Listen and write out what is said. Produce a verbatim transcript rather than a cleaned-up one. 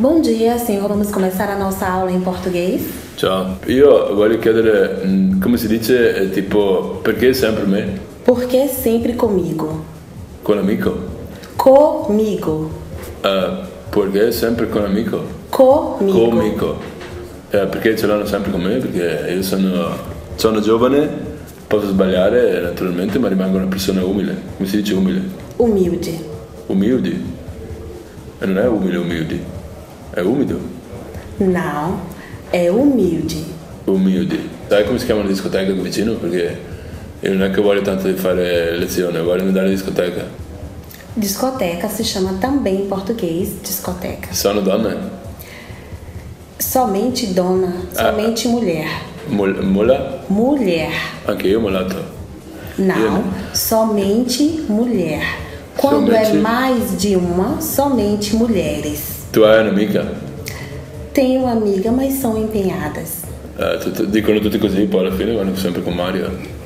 Bom dia, senhor. Vamos começar a nossa aula em português? Ciao, io voglio chiedere, mm, come si dice, eh, tipo, perché sempre me? Por que sempre comigo? Con amico? Comigo. Eh, perché sempre con amico? Comigo. Comico. Eh, perché ce l'hanno sempre con me? Perché io sono, sono giovane, posso sbagliare naturalmente, ma rimango una persona umile. Come si dice umile? Humilde. Umildi? E non è umile umildi, è umido. Não, é humilde. Umildi. Sai come si chiama la discoteca qui vicino? Perché io non è che voglio tanto di fare lezione, voglio andare in discoteca. Discoteca se chama também em português discoteca. Sono donne? Somente dona, somente mulher. Mul- Mulla? Mulher. Anche io mulato. Não, Io- somente mulher. Quando Somente- é mais de uma, somente mulheres. Tu hai un'amica? Tenho amiga, mas são empenhadas. Eh, tut- dicono tutti così, poi alla fine vanno sempre con Mario.